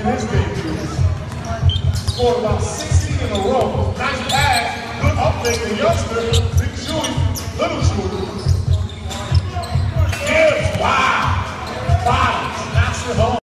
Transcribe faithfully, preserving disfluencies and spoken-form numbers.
his debut. Scored about sixteen in a row. Nice pass, good update to youngster, Big Chewy, Little Chewy.